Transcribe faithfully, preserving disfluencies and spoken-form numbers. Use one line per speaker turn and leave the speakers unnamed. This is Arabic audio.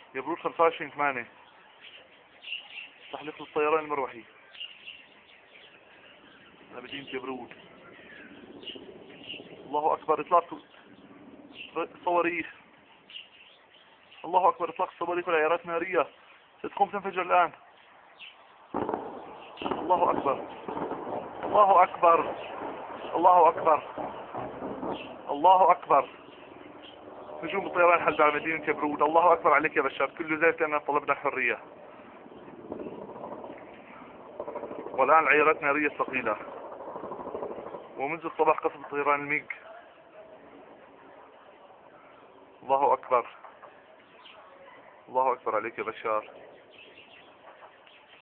يبرود خمسة وعشرين ثمانية. تحليق للطيران المروحي لمدينة يبرود. الله أكبر، إطلاق صواريخ. الله أكبر، إطلاق الصواريخ والعيارات النارية ستقوم تنفجر الآن. الله أكبر، الله أكبر، الله أكبر، الله أكبر. هجوم الطيران حل على مدينة يبرود. الله أكبر عليك يا بشار، كل ذلك لأننا طلبنا الحرية. والآن العيارات نارية ثقيلة، ومنذ الصباح قصف الطيران الميج. الله أكبر، الله أكبر عليك يا بشار.